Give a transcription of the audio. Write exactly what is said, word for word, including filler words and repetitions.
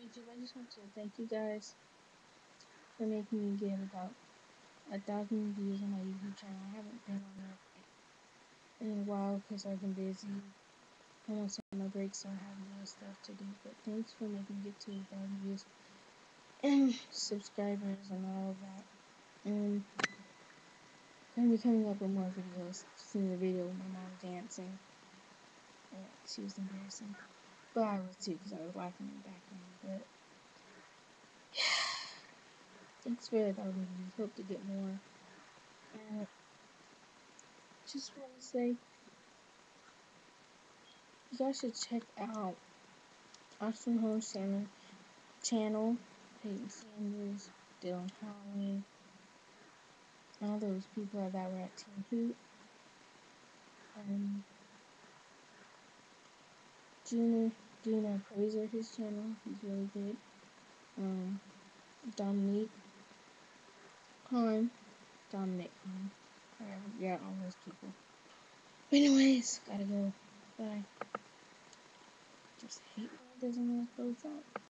YouTube, I just want to thank you guys for making me get about a thousand views on my YouTube channel. I haven't been on there in a while because I've been busy. Almost on my break, so I have more stuff to do. But thanks for making me get to a thousand views and subscribers and all of that. And I'm gonna be coming up with more videos. Seeing the video with my mom dancing. Uh, she was embarrassing. But I was too because I was laughing in the background. But thanks for a thousand views. Hope to get more. And just want to say, you guys should check out Austin Holmes channel, channel Peyton Sanders, Dylan Holland, all those people that were at Team Hoot. Um, Junior, Junior Praiser, his channel, he's really good. Um, Dominique Khan, Dominic Khan, whatever, yeah, all those people. But anyways, gotta go. Bye. Just hate when it doesn't want to close out.